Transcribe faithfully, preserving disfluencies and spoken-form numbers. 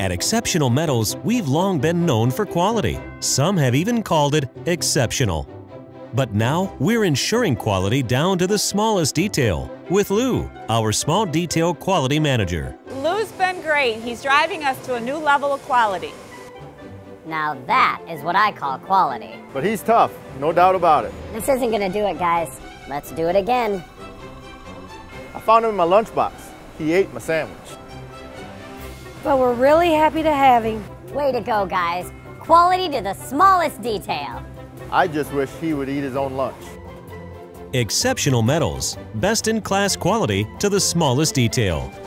At Exceptional Metals, we've long been known for quality. Some have even called it exceptional. But now, we're ensuring quality down to the smallest detail with Lou, our small detail quality manager. Lou's been great. He's driving us to a new level of quality. Now that is what I call quality. But he's tough, no doubt about it. This isn't gonna do it, guys. Let's do it again. I found him in my lunchbox. He ate my sandwich. But we're really happy to have him. Way to go, guys. Quality to the smallest detail. I just wish he would eat his own lunch. Exceptional Metals, best in class quality to the smallest detail.